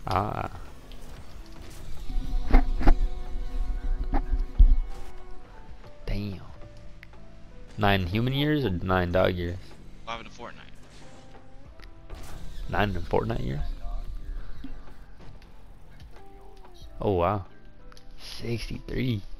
Ah. Damn. 9 human years or 9 dog years? 5 in a fortnight. 9 in Fortnite years? Oh wow. 63.